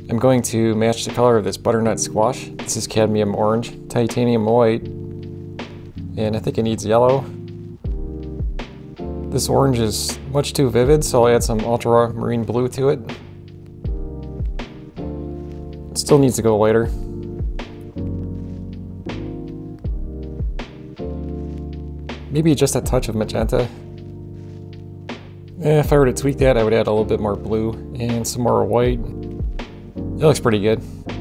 I'm going to match the color of this butternut squash. This is cadmium orange, titanium white, and I think it needs yellow. This orange is much too vivid, so I'll add some ultramarine blue to it. It still needs to go lighter. Maybe just a touch of magenta. If I were to tweak that, I would add a little bit more blue and some more white. It looks pretty good.